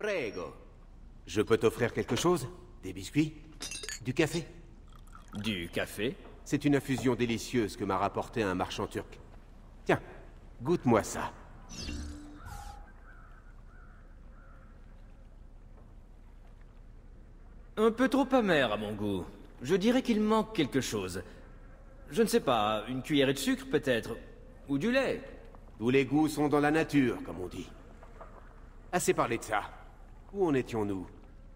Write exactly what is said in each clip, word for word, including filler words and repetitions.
Prego. Je peux t'offrir quelque chose? Des biscuits? Du café? Du café? C'est une infusion délicieuse que m'a rapporté un marchand turc. Tiens, goûte-moi ça. Un peu trop amer à mon goût. Je dirais qu'il manque quelque chose. Je ne sais pas, une cuillerée de sucre peut-être? Ou du lait? Tous les goûts sont dans la nature, comme on dit. Assez parlé de ça. Où en étions-nous?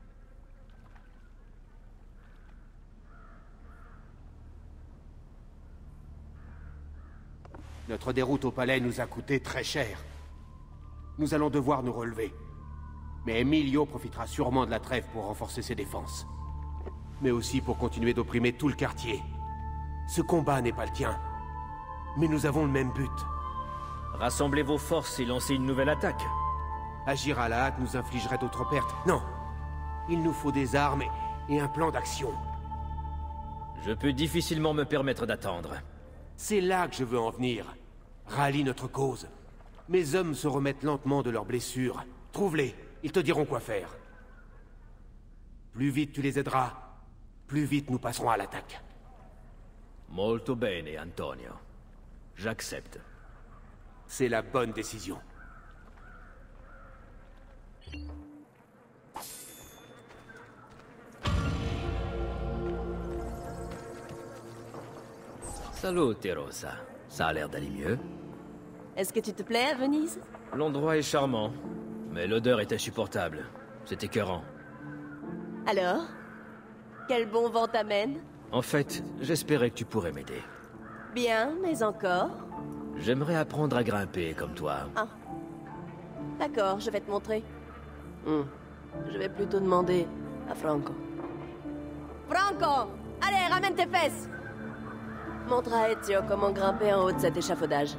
Notre déroute au palais nous a coûté très cher. Nous allons devoir nous relever. Mais Emilio profitera sûrement de la trêve pour renforcer ses défenses. Mais aussi pour continuer d'opprimer tout le quartier. Ce combat n'est pas le tien. Mais nous avons le même but. Rassemblez vos forces et lancez une nouvelle attaque. Agir à la hâte nous infligerait d'autres pertes. Non. Il nous faut des armes et, et un plan d'action. Je peux difficilement me permettre d'attendre. C'est là que je veux en venir. Rallie notre cause. Mes hommes se remettent lentement de leurs blessures. Trouve-les, ils te diront quoi faire. Plus vite tu les aideras, plus vite nous passerons à l'attaque. Molto bene, Antonio. J'accepte. C'est la bonne décision. Salut, Rosa. Ça a l'air d'aller mieux. Est-ce que tu te plais à Venise? L'endroit est charmant, mais l'odeur est insupportable. C'est écœurant. Alors? Quel bon vent t'amène? En fait, j'espérais que tu pourrais m'aider. Bien, mais encore? J'aimerais apprendre à grimper comme toi. Ah. D'accord, je vais te montrer. Hmm. Je vais plutôt demander à Franco. Franco! Allez, ramène tes fesses! Montre à Ezio comment grimper en haut de cet échafaudage.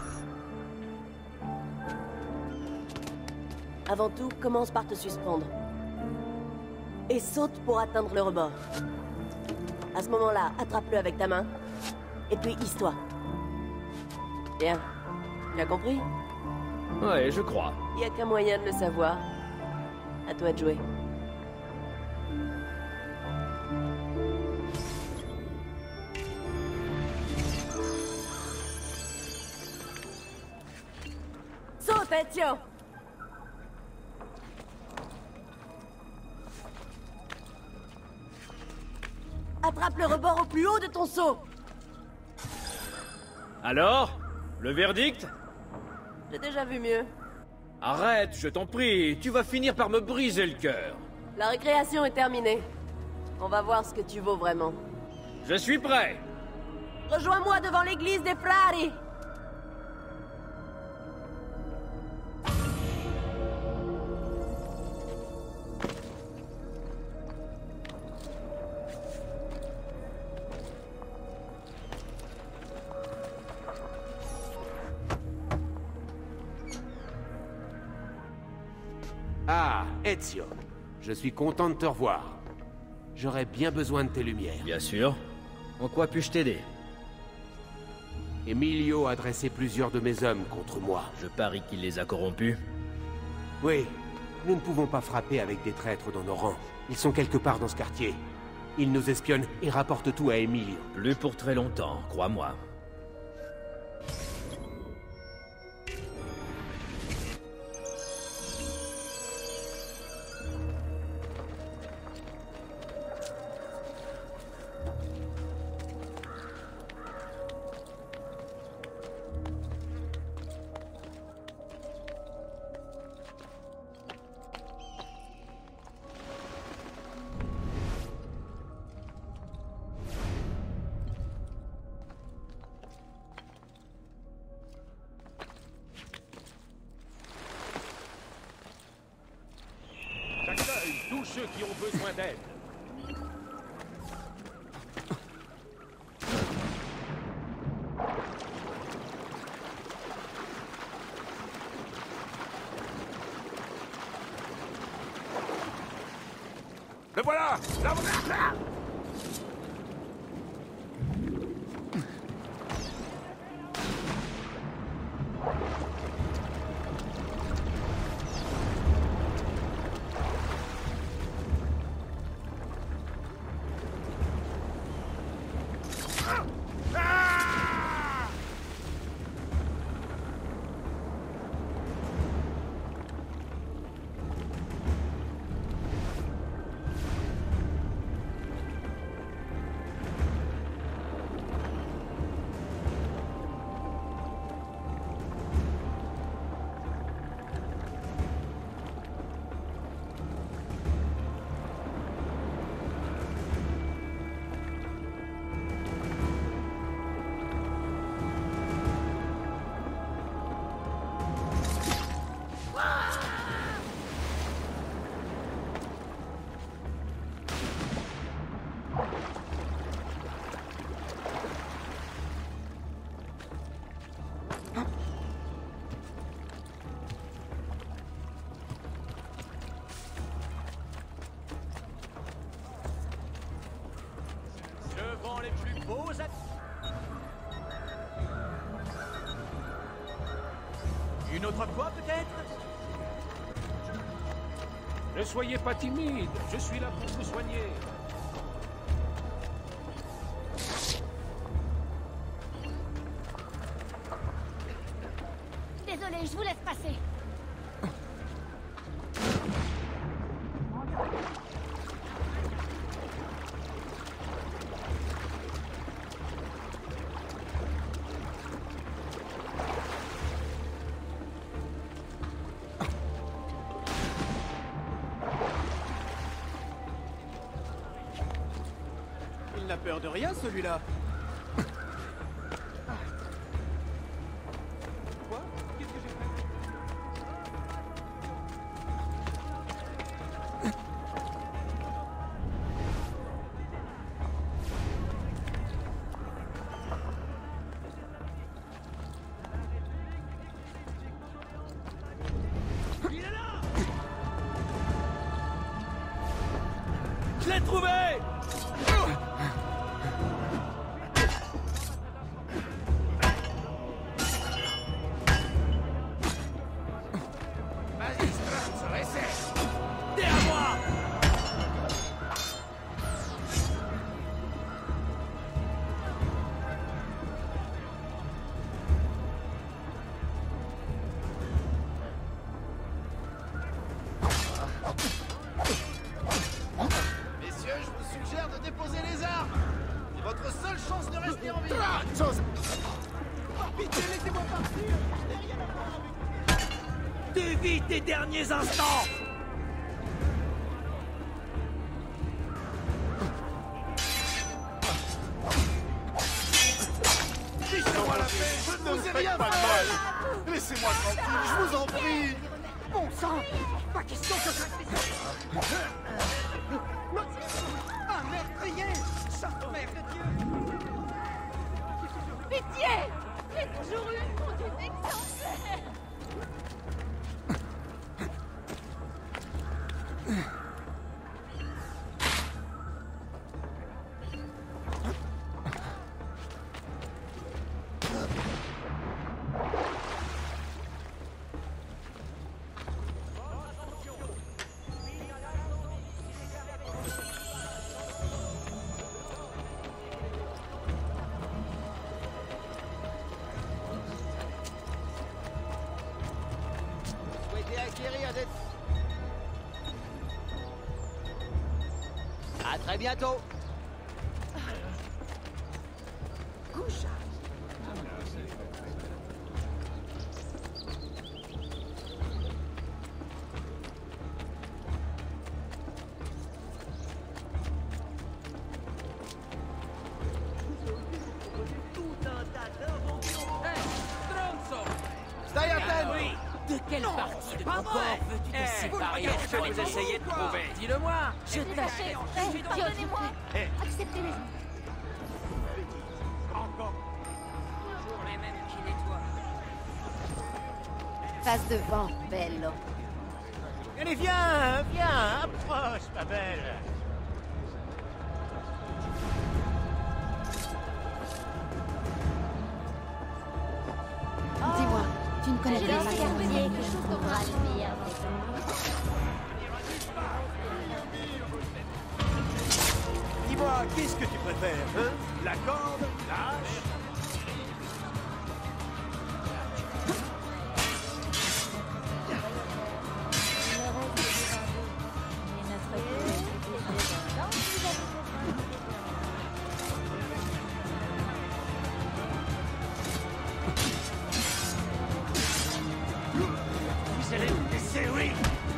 Avant tout, commence par te suspendre. Et saute pour atteindre le rebord. À ce moment-là, attrape-le avec ta main. Et puis, hisse-toi. Bien. Tu as compris? Ouais, je crois. Il n'y a qu'un moyen de le savoir. À toi de jouer. Saute, Ezio! Attrape le rebord au plus haut de ton saut. Alors? Le verdict? J'ai déjà vu mieux. Arrête, je t'en prie, tu vas finir par me briser le cœur. La récréation est terminée. On va voir ce que tu vaux vraiment. Je suis prêt. Rejoins-moi devant l'église des Frari. Ah, Ezio. Je suis content de te revoir. J'aurais bien besoin de tes lumières. Bien sûr. En quoi puis-je t'aider? Emilio a dressé plusieurs de mes hommes contre moi. Je parie qu'il les a corrompus. Oui, nous ne pouvons pas frapper avec des traîtres dans nos rangs. Ils sont quelque part dans ce quartier. Ils nous espionnent et rapportent tout à Emilio. Plus pour très longtemps, crois-moi. J'accueille tous ceux qui ont besoin d'aide. Le voilà! Là, là! Ne soyez pas timide, je suis là pour vous soigner. Désolé, je vous laisse passer. Il n'a peur de rien, celui-là. Quoi? Qu'est-ce que j'ai fait? Il est là! Je l'ai trouvé! Vas-y, Stranzo, essaie. T'es à moi! Messieurs, je vous suggère de déposer les armes. C'est votre seule chance de rester en vie. Par pitié, laissez-moi partir. Je n'ai rien à voir avec... Tu vis tes derniers instants! Laissez-moi la paix, je ne vous ai rien fait. Laissez-moi tranquille, je vous en prie. Bon sang! Pas question que ça... Ah merde, priez! Sainte Mère de Dieu! Pitié! J'ai toujours eu une conduite exemplaire! Souhaitez acquérir des... À très bientôt. Stai attento. De quelle partie de ton corps veux-tu te séparer? Qu'est-ce que vous essayez de prouver? Dis-le-moi. Je t'achète! Pardonnez-moi! Acceptez-les! Toujours les mêmes qui nettoient. Passe devant, bello. Allez, viens, viens, approche, ma belle. Dis-moi, tu ne connais Je pas vais ma essayer famille. quelque chose qu'on fera le meilleur. Dis-moi, qu'est-ce que tu préfères, hein? La corde, la hache? C'est oui.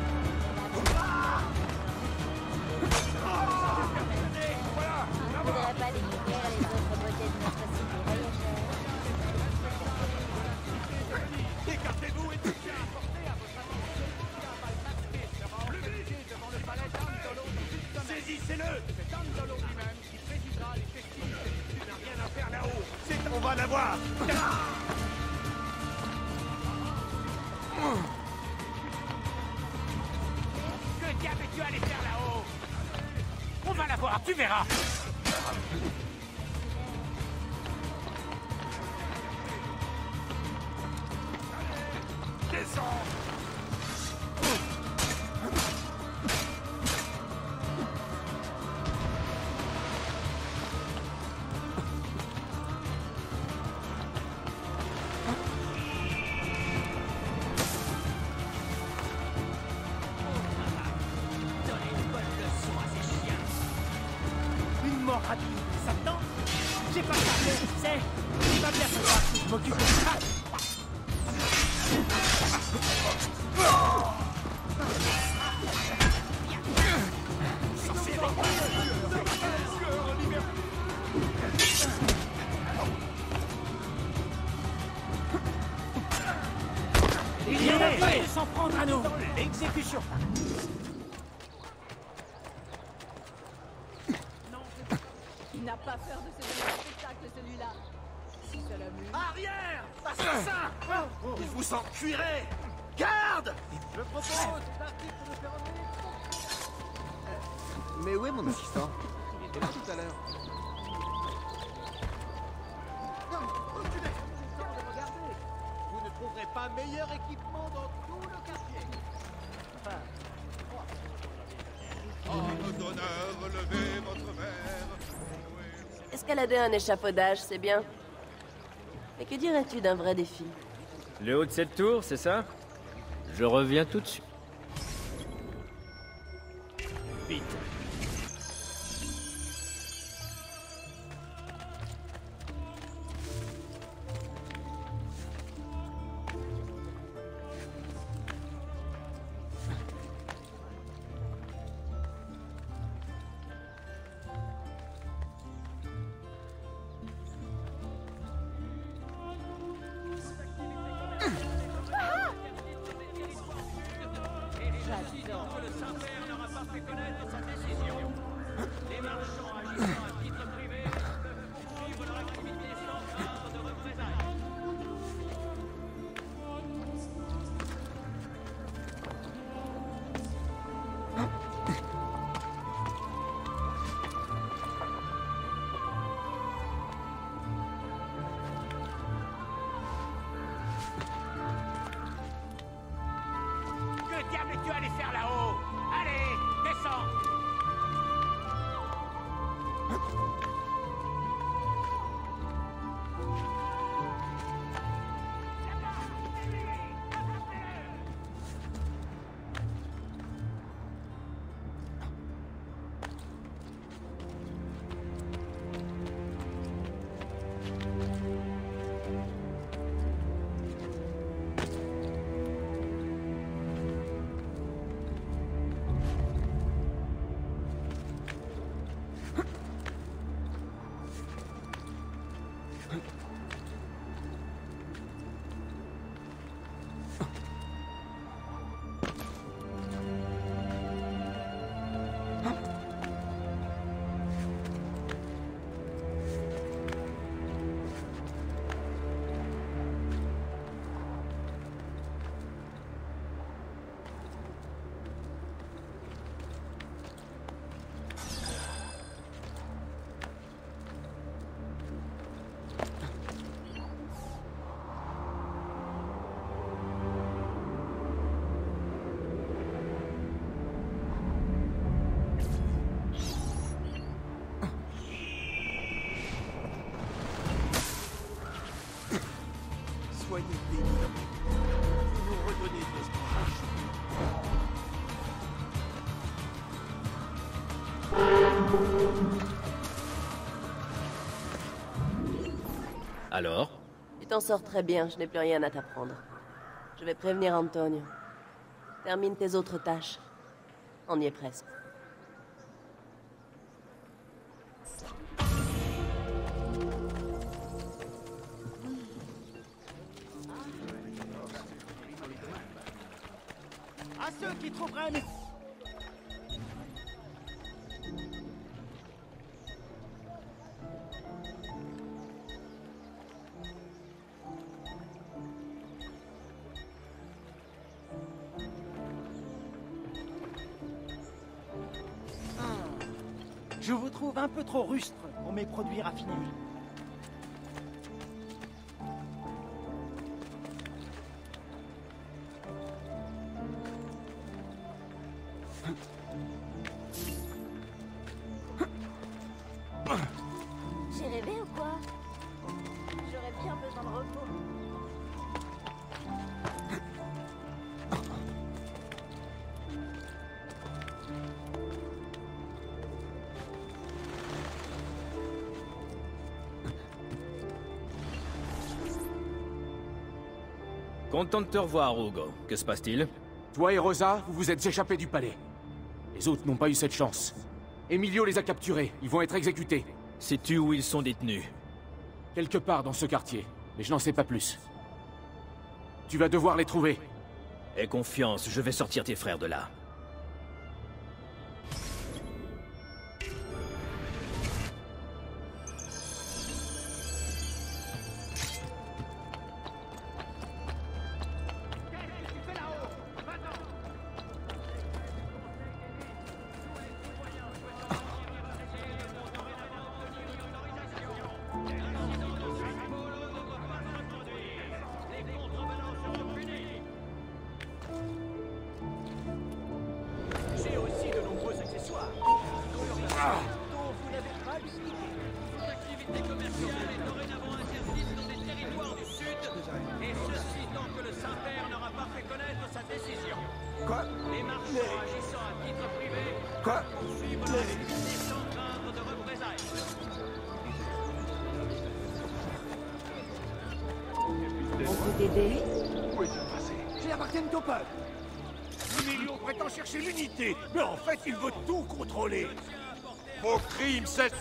Faudrait pas découvrir les autres beautés de notre cité voyageur. Écartez-vous et tout ça apporté à votre attention. Le grillé devant le palais d'Andolo. Saisissez-le. C'est Andolo lui-même qui présidera les festivités. Tu n'as rien à faire là-haut. C'est... On va l'avoir. Que diable es-tu allé faire là-haut? On va la voir, tu verras. Descends. rapide. Ça te tente? J'ai pas parlé, tu sais. Il va bien falloir que je m'occupe de ça. Il y en a pas de s'en prendre à nous. L'exécution. Il n'a pas peur de ce spectacle, celui-là. Si ça l'amuse. Arrière! Assassin! Il vous en cuirait! Garde! Je propose l'article de faire enlever. Mais où est mon assistant? Il était là tout à l'heure. Non, reculez! Regardez! Vous ne trouverez pas meilleur équipement dans tout le quartier. Enfin, En notre honneur, relevez votre verre. Escalader un échafaudage, c'est bien. Mais que dirais-tu d'un vrai défi? Le haut de cette tour, c'est ça? Je reviens tout de suite. vite. Que diable es-tu allé faire là-haut? Allez, descends! Soyez bénis. Vous nous redonnez de l'espoir. Alors? Tu t'en sors très bien, je n'ai plus rien à t'apprendre. Je vais prévenir Antonio. Termine tes autres tâches. On y est presque. À ceux qui trouveraient mes... Je vous trouve un peu trop rustre pour mes produits raffinés. J'ai rêvé ou quoi? J'aurais bien besoin de repos. Content de te revoir, Hugo. Que se passe-t-il? Toi et Rosa, vous vous êtes échappés du palais. Les autres n'ont pas eu cette chance. Emilio les a capturés. Ils vont être exécutés. Sais-tu où ils sont détenus? Quelque part dans ce quartier. Mais je n'en sais pas plus. Tu vas devoir les trouver. Aie confiance, je vais sortir tes frères de là. J'ai aussi de nombreux accessoires. Dont vous n'avez pas l'idée. L'activité commerciale est dorénavant interdite dans les territoires du Sud, et ceci tant que le Saint-Père n'aura pas fait connaître sa décision. Quoi? Les marchands agissant à titre privé Quoi? poursuivent leur activité sans craindre de représailles. On peut t'aider? Où est-il passé? J'appartiens au peuple. Emilio prétend chercher l'unité, mais en fait, il veut tout contrôler. Vos crimes, c'est...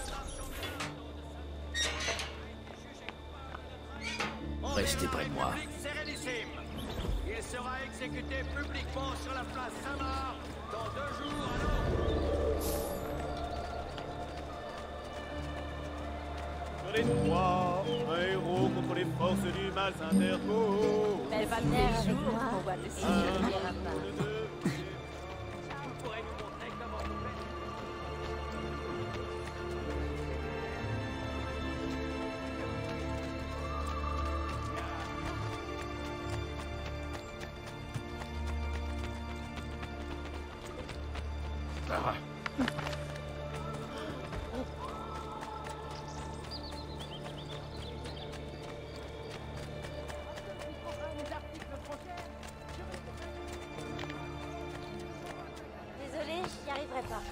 Restez près de moi. Public sérénissime. Il sera exécuté publiquement sur la place Saint-Marc dans deux jours à l'heure. Tenez-toi, un héros contre les forces du mal s'interpose. Elle va venir avec moi. On va te Un, signer un pas. deux, Vous pourrez nous montrer comment vous faites. Désolée, j'y arriverai pas.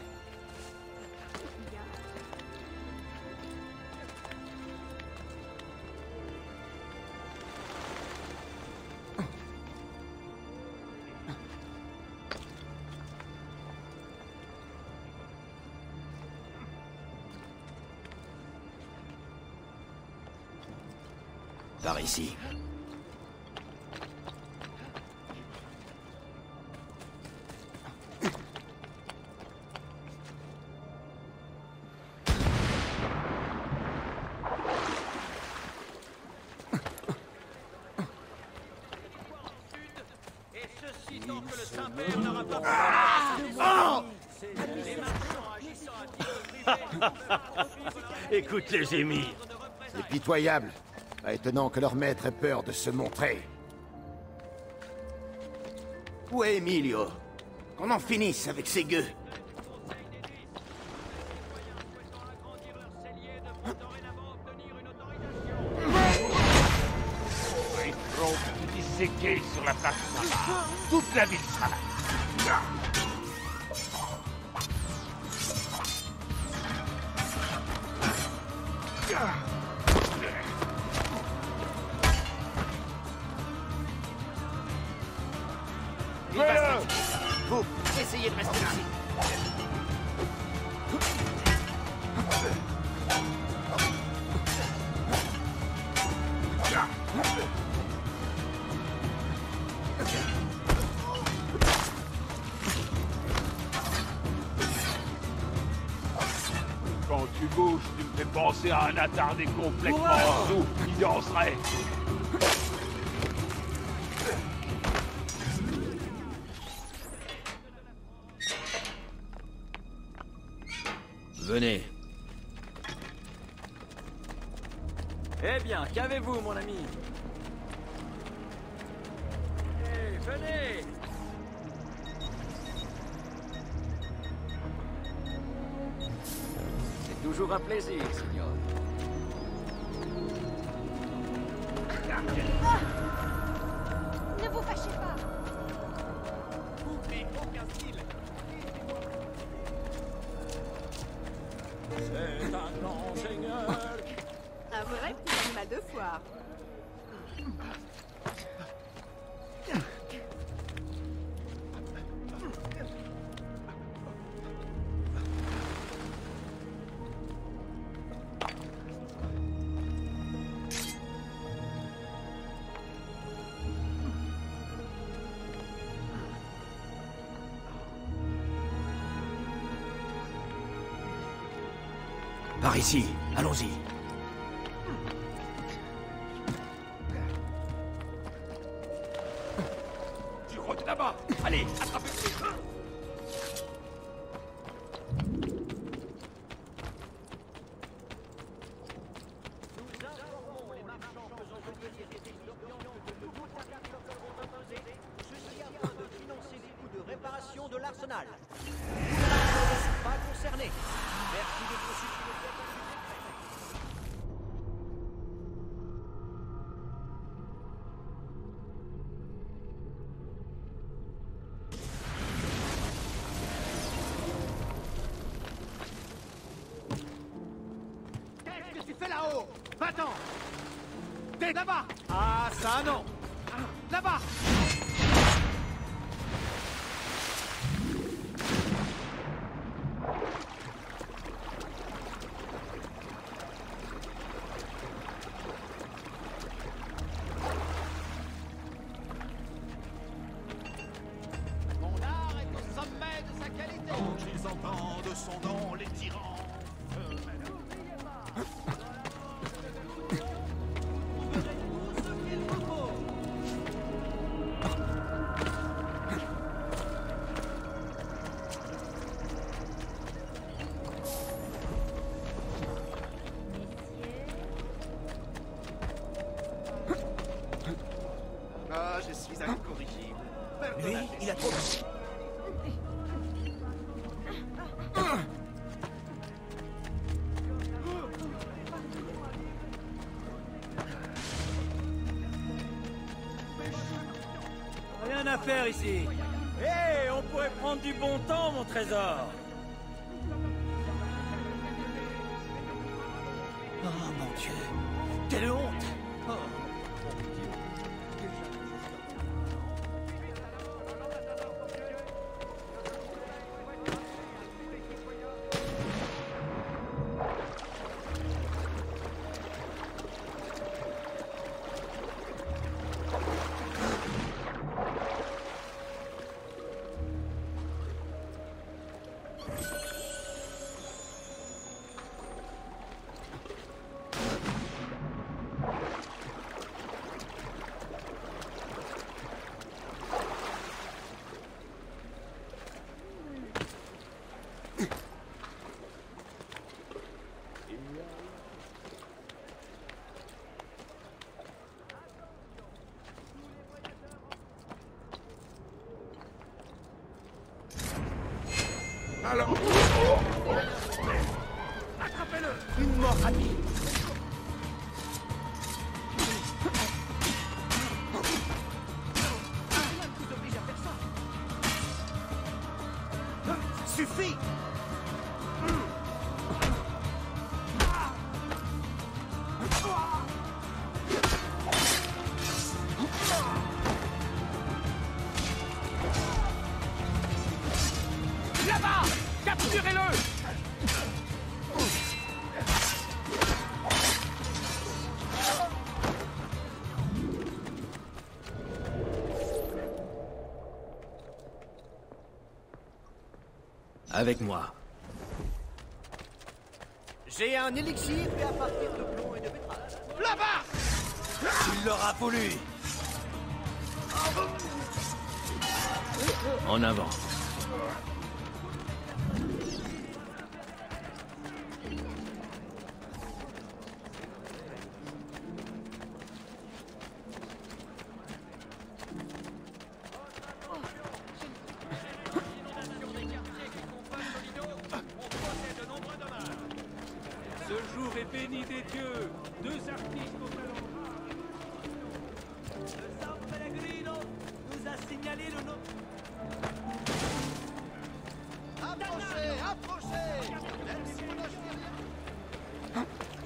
Par ici. Et ceci tant que le Saint-Père n'aura pas fait connaître sa décision. Les marchands agissant à titre privé poursuivent leur écoute les gémir. C'est pitoyable. Pas étonnant que leur maître ait peur de se montrer. Où est Emilio? Qu'on en finisse avec ces gueux. Trop disséqué sur la place Saint-Marc. Toute la ville sera là. Vous, essayez de rester ici. Quand tu bouges, tu me fais penser à un attardé complètement sous qui danserait. Venez. Eh bien, qu'avez-vous, mon ami? Eh, venez! C'est toujours un plaisir, signor. Ne vous fâchez pas. N'oubliez aucun style. C'est un grand seigneur. Un vrai petit animal de foire. Par ici, allons-y. Tu rôdes là-bas. Allez, attrapez-le. De l'arsenal. Pas concerné. Merci de consulter le Qu'est-ce que tu fais là-haut? Va-t'en! T'es là-bas! Ah, ça non! Là-bas! Ils entendent son nom, les tyrans. Ah, je suis incorrigible. Lui, il a trop... Rien à faire ici. Hé, on pourrait prendre du bon temps, mon trésor. Oh mon Dieu, quelle honte. Oh. Alors... Attrapez-le! Une mort rapide! Rien ne vous oblige à faire ça! Suffit! Là-bas! Capturez-le! Avec moi. J'ai un élixir fait à partir de plomb et de betterave. Là-bas! Il l'aura voulu. En avant. Ce jour est béni des dieux. Deux artistes au talent. Le San Pellegrino nous a signalé le nom. Approchez! Approchez! Même si vous n'achetez rien.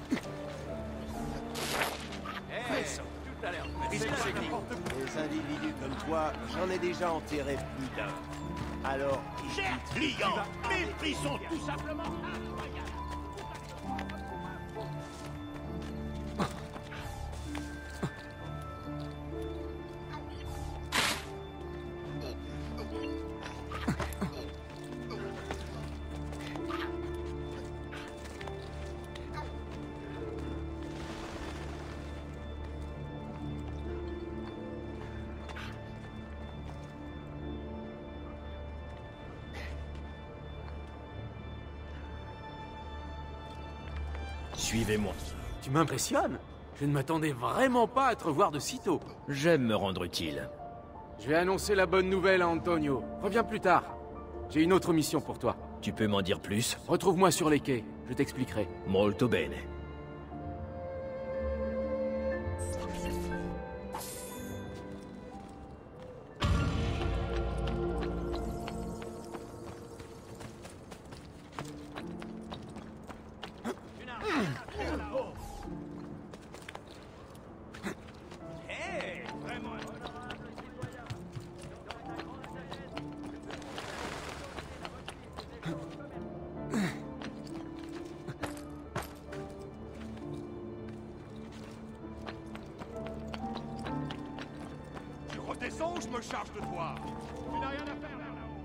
Hey, tout à l'heure. Les individus comme toi, j'en ai déjà enterré plus d'un. Alors, Chers clients, mes prix sont tout simplement incroyables. Suivez-moi. Tu m'impressionnes. Je ne m'attendais vraiment pas à te revoir de sitôt. J'aime me rendre utile. Je vais annoncer la bonne nouvelle à Antonio. Reviens plus tard. J'ai une autre mission pour toi. Tu peux m'en dire plus? Retrouve-moi sur les quais. Je t'expliquerai. Molto bene. Redescends ou je me charge de toi. Tu n'as rien à faire là-haut.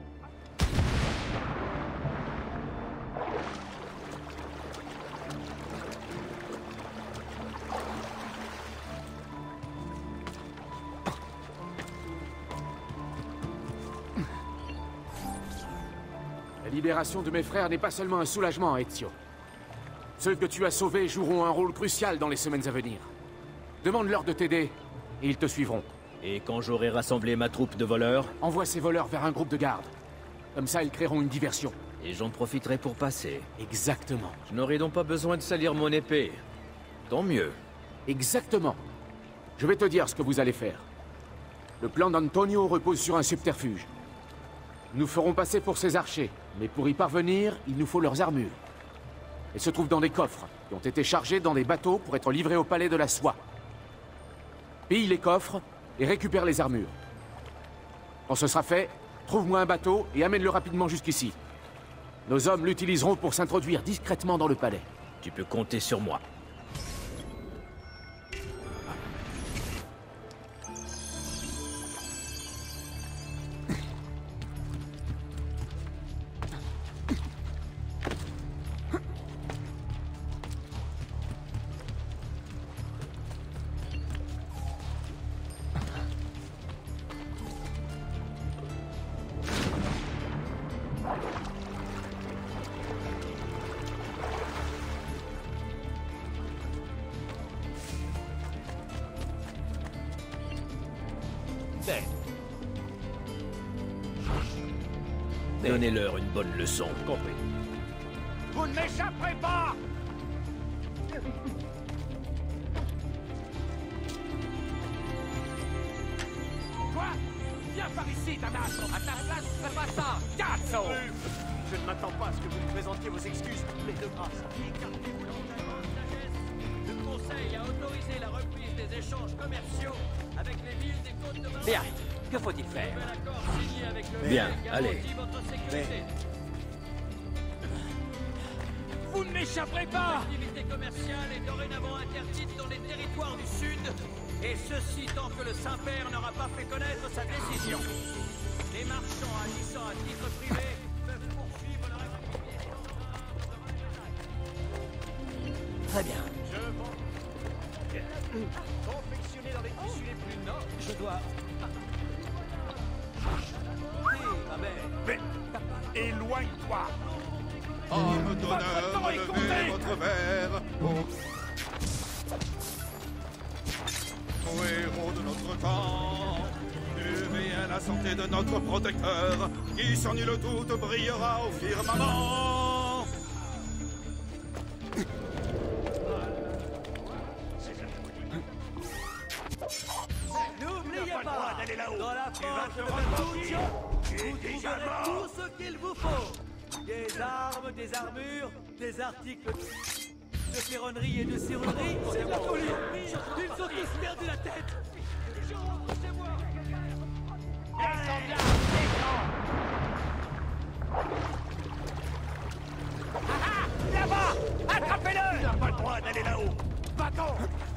La libération de mes frères n'est pas seulement un soulagement, Ezio. Ceux que tu as sauvés joueront un rôle crucial dans les semaines à venir. Demande-leur de t'aider, et ils te suivront. Et quand j'aurai rassemblé ma troupe de voleurs? Envoie ces voleurs vers un groupe de garde. Comme ça, ils créeront une diversion. Et j'en profiterai pour passer. Exactement. Je n'aurai donc pas besoin de salir mon épée. Tant mieux. Exactement. Je vais te dire ce que vous allez faire. Le plan d'Antonio repose sur un subterfuge. Nous ferons passer pour ses archers, mais pour y parvenir, il nous faut leurs armures. Elles se trouvent dans des coffres, qui ont été chargés dans des bateaux pour être livrés au palais de la soie. Pille les coffres et récupère les armures. Quand ce sera fait, trouve-moi un bateau et amène-le rapidement jusqu'ici. Nos hommes l'utiliseront pour s'introduire discrètement dans le palais. Tu peux compter sur moi. Donnez-leur une bonne leçon. Compris. Vous ne m'échapperez pas! Quoi? Viens par ici, Damas! À ta place, je ferais pas ça! Cazzo! Je ne m'attends pas à ce que vous me présentiez vos excuses, mais de grâce, écartez-vous longtemps. Le Conseil a autorisé la reprise des échanges commerciaux avec les villes des côtes de Marseille. Bien. Que faut-il faire? Bien, allez. Mais... Vous ne m'échapperez pas! L'activité commerciale est dorénavant interdite dans les territoires du Sud, et ceci tant que le Saint-Père n'aura pas fait connaître sa décision. Les marchands agissant à titre privé peuvent poursuivre leur activité. Très bien. Je vends. Confectionné dans les tissus les plus nobles. Je dois... Mais éloigne-toi! Homme d'honneur, levez votre verre au... au héros de notre temps. Buvez à la santé de notre protecteur, qui sans nul doute brillera au firmament. N'oubliez pas, d'aller là-haut. Dans la forge de Bertuccio, vous trouverez tout ce qu'il vous faut. Des armes, des armures, des articles de ferronnerie et de serrurerie. C'est de la folie. Ils ont tous perdu la tête. C'est moi. Descends bien, descends. Ah ah, là-bas, attrapez-le. Il n'a pas le droit d'aller là-haut. Va-t'en.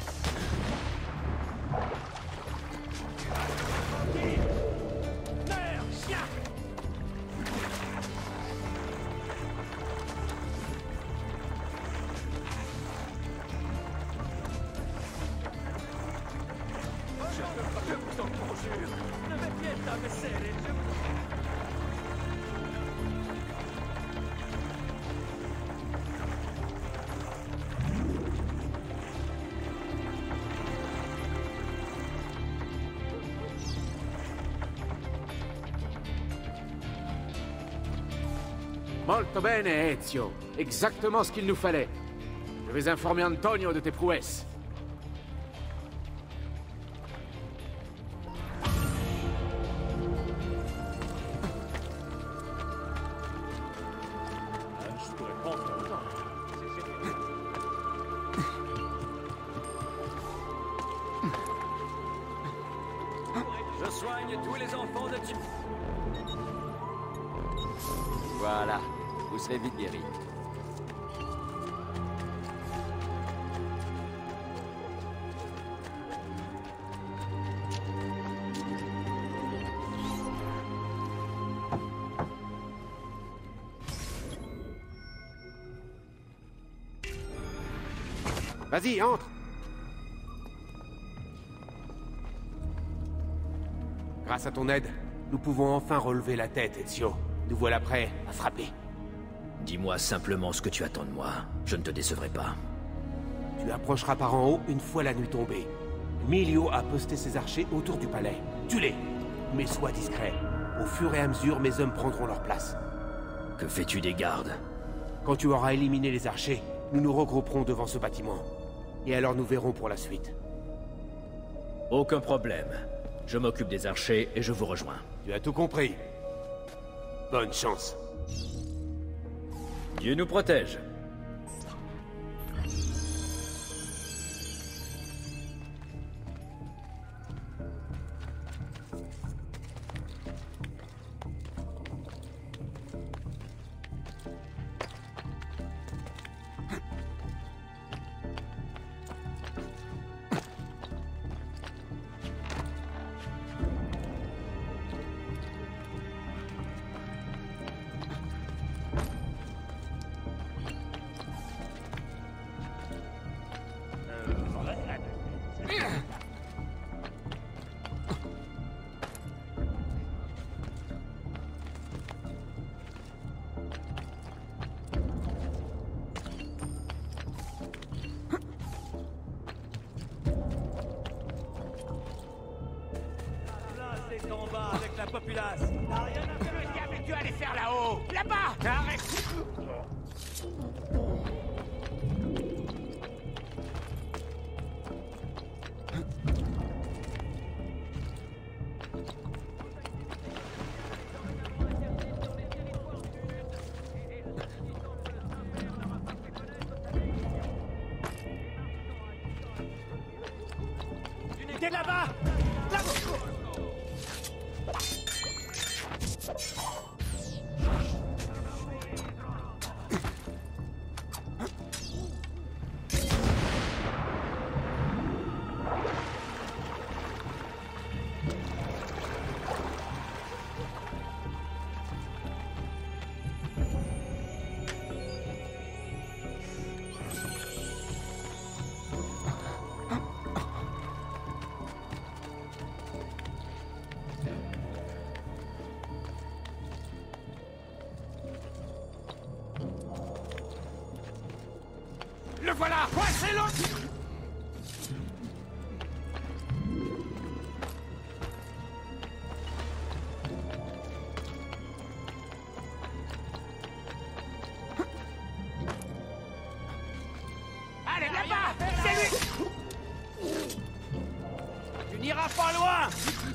Meurs, chien! Je peux pas, je vous en conjure. Ne me pied pas, mais c'est les... Molto bene, Ezio. Exactement ce qu'il nous fallait. Je vais informer Antonio de tes prouesses. Je soigne tous les enfants de Tim. Voilà, vous serez vite guéri. Vas-y, entre. Grâce à ton aide, nous pouvons enfin relever la tête, Ezio. Nous voilà prêts à frapper. Dis-moi simplement ce que tu attends de moi. Je ne te décevrai pas. Tu approcheras par en haut une fois la nuit tombée. Emilio a posté ses archers autour du palais. Tue-les, mais sois discret. Au fur et à mesure, mes hommes prendront leur place. Que fais-tu des gardes? Quand tu auras éliminé les archers, nous nous regrouperons devant ce bâtiment. Et alors nous verrons pour la suite. Aucun problème. Je m'occupe des archers et je vous rejoins. Tu as tout compris. Bonne chance. Dieu nous protège. En bas avec la populace. T'as rien à faire, le diable, et tu allais faire là-haut. Là-bas. Arrête. Tu n'étais là-bas. Là-bas. Le voilà. Coincez l'autre. Allez, là-bas. C'est lui. Tu n'iras pas loin.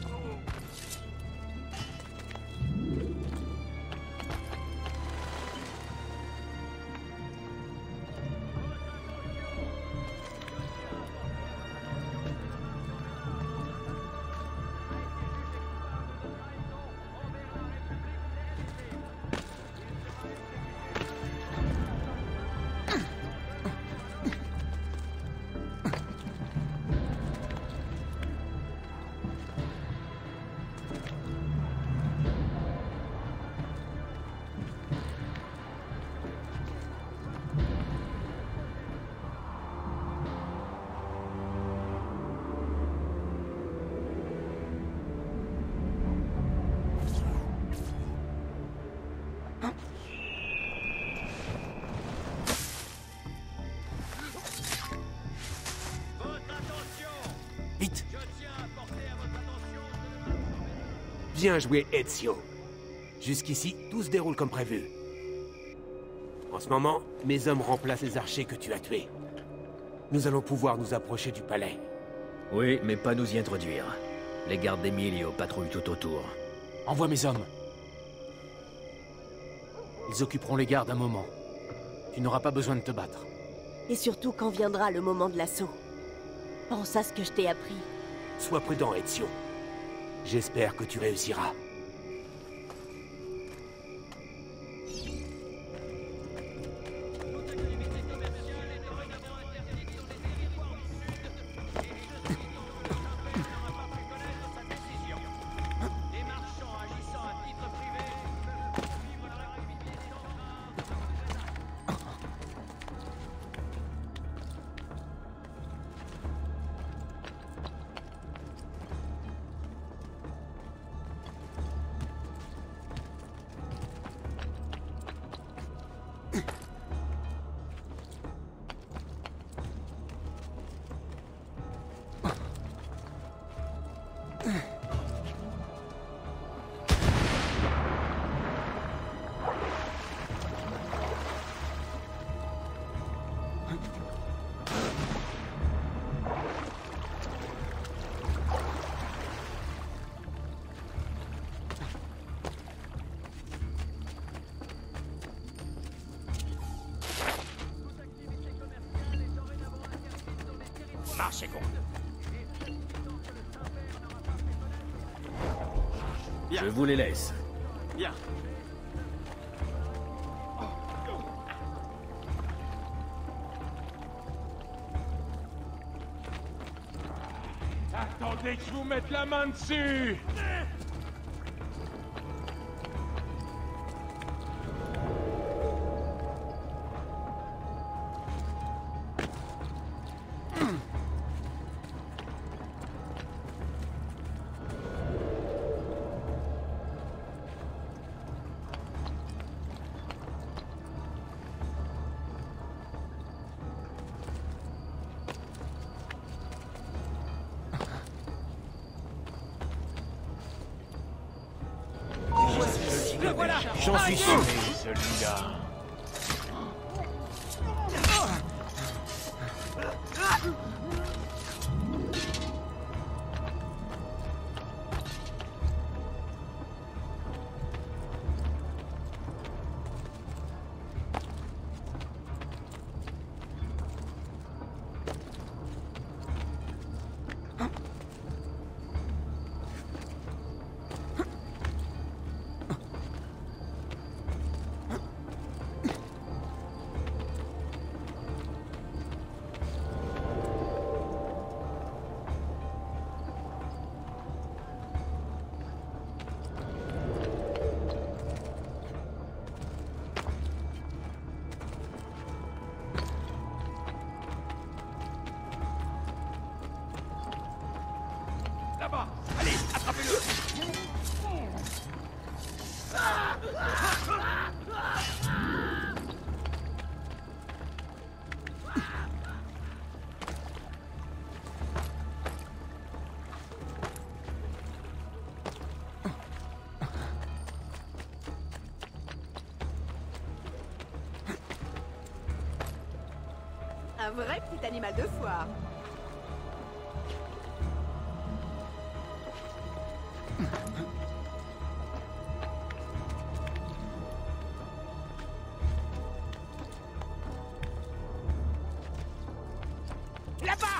Vite! Bien joué, Ezio. Jusqu'ici, tout se déroule comme prévu. En ce moment, mes hommes remplacent les archers que tu as tués. Nous allons pouvoir nous approcher du palais. Oui, mais pas nous y introduire. Les gardes d'Emilio patrouillent tout autour. Envoie mes hommes. Ils occuperont les gardes un moment. Tu n'auras pas besoin de te battre. Et surtout quand viendra le moment de l'assaut. Pense à ce que je t'ai appris. Sois prudent, Ezio. J'espère que tu réussiras. Marchez, con. Je vous les laisse. Bien. Attendez que je vous mette la main dessus. J'en suis sûr. Celui-là. Là-bas. Allez, attrapez-le. Un vrai petit animal de foire. Là-bas.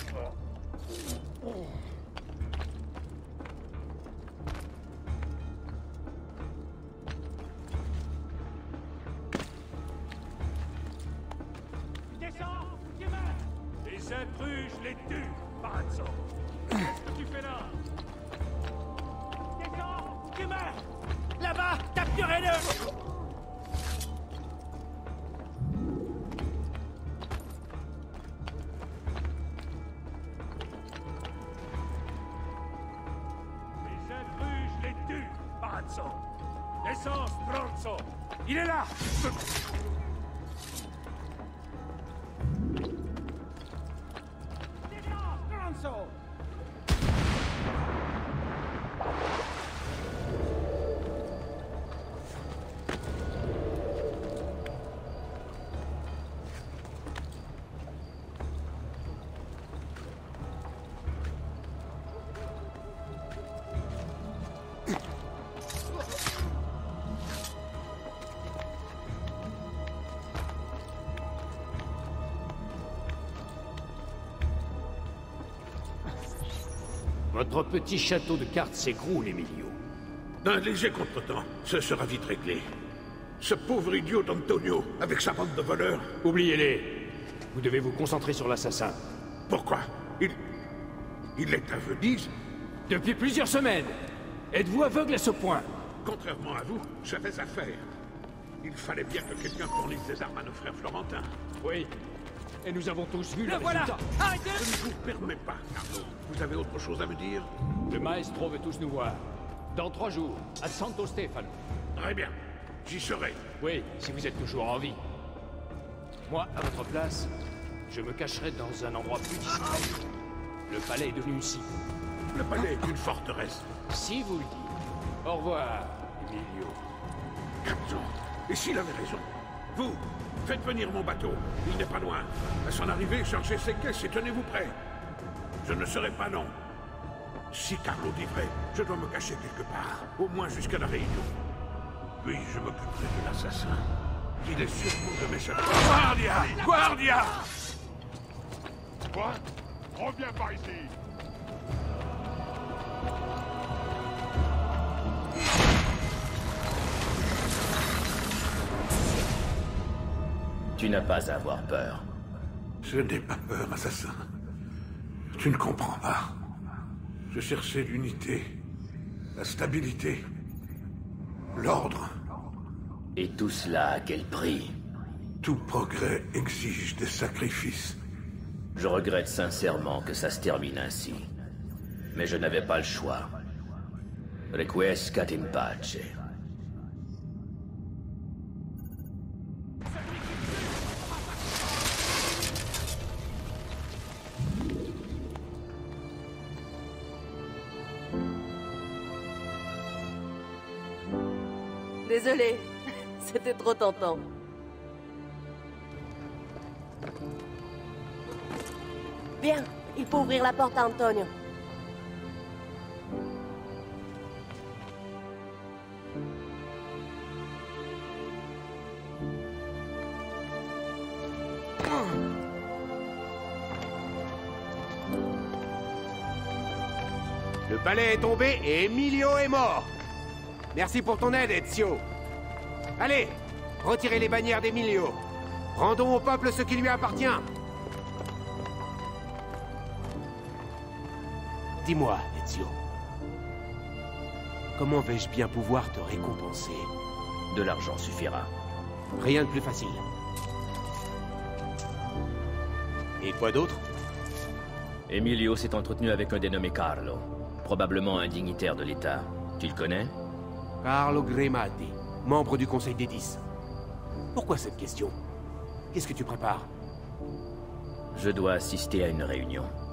Descends, gamin. Les intrus, je les tue, Parazzo. Qu'est-ce que tu fais là? Descends, gamin. Là-bas, capturez-le. Descends, stronzo. Il est là. Descends, stronzo. Votre petit château de cartes s'écroule, Emilio. Un léger contretemps, ce sera vite réglé. Ce pauvre idiot d'Antonio, avec sa bande de voleurs... Oubliez-les. Vous devez vous concentrer sur l'assassin. Pourquoi? Il... Il est à Venise? Depuis plusieurs semaines. Êtes-vous aveugle à ce point? Contrairement à vous, je fais affaire. Il fallait bien que quelqu'un fournisse des armes à nos frères florentins. Oui. Et nous avons tous vu le, le voilà. résultat. Arrêtez! Je ne vous permets pas, Carlo. Vous avez autre chose à me dire? Le maestro veut tous nous voir. Dans trois jours, à Santo Stefano. Très bien. J'y serai. Oui, si vous êtes toujours en vie. Moi, à votre place, je me cacherai dans un endroit plus discret. Le palais est devenu une cible. Le palais est une forteresse. Si vous le dites. Au revoir, Emilio. Cazzo. Et s'il avait raison? Vous, faites venir mon bateau. Il n'est pas loin. À son arrivée, chargez ses caisses et tenez-vous prêts. Je ne serai pas long. Si Carlo dit vrai, je dois me cacher quelque part. Au moins jusqu'à la réunion. Puis je m'occuperai de l'assassin. Il est sûrement de mes chefs. Guardia! Guardia! Quoi? Reviens par ici! Tu n'as pas à avoir peur. Je n'ai pas peur, assassin. Tu ne comprends pas. Je cherchais l'unité, la stabilité, l'ordre. Et tout cela à quel prix? Tout progrès exige des sacrifices. Je regrette sincèrement que ça se termine ainsi. Mais je n'avais pas le choix. Requiescat in pace. Désolé, c'était trop tentant. Bien, il faut ouvrir la porte à Antonio. Le palais est tombé et Emilio est mort. Merci pour ton aide, Ezio. Allez, retirez les bannières d'Emilio. Rendons au peuple ce qui lui appartient. Dis-moi, Ezio. Comment vais-je bien pouvoir te récompenser? De l'argent suffira. Rien de plus facile. Et quoi d'autre? Emilio s'est entretenu avec un dénommé Carlo. Probablement un dignitaire de l'État. Tu le connais? Carlo Grimaldi, membre du Conseil des Dix. Pourquoi cette question? Qu'est-ce que tu prépares? Je dois assister à une réunion.